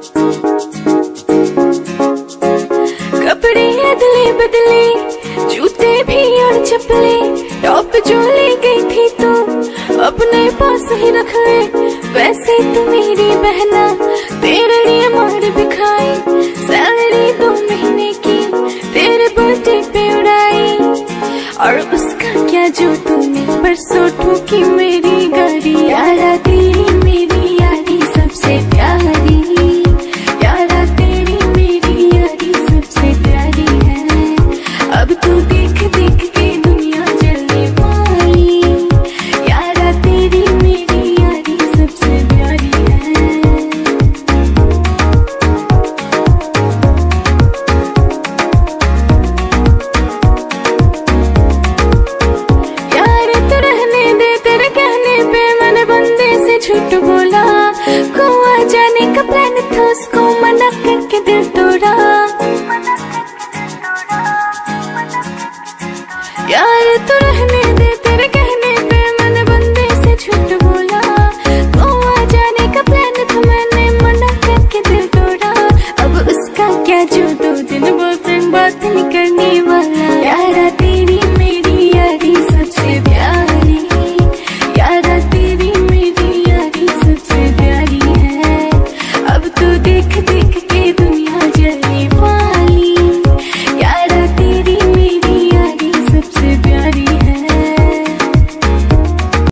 कपड़े अदले बदले, जूते भी और चप्पले, टॉप जो ले गई थी तू अपने पास ही रख ले। वैसे तू मेरी बहना, तेरे लिए मार भी खाई, सैलरी 2 महीने की तेरे बर्थडे पे उड़ाई। और उसका क्या जो तूने परसों ठोकी मेरी गाड़ी। यारा तेरी मेरी यारी सबसे प्यारी, यारा तेरी मेरी यारी सबसे प्यारी है। अब तू देख देख के दुनिया जलने वाली, यारा तेरी मेरी यारी सबसे प्यारी है। यार तू रहने दे, तेरे कहने पे मैंने बंदे से झूठ बोला, गोवा जाने का प्लान